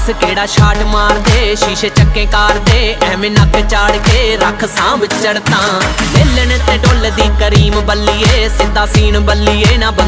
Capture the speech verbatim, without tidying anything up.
दस केड़ा शाट मार दे, शीशे चक्के कार दे, एवें नक चाड़ के रख सांभ चढ़ता। मिलन ते डुलदी करीम बल्लीए, सीधा सीन बल्लीए ना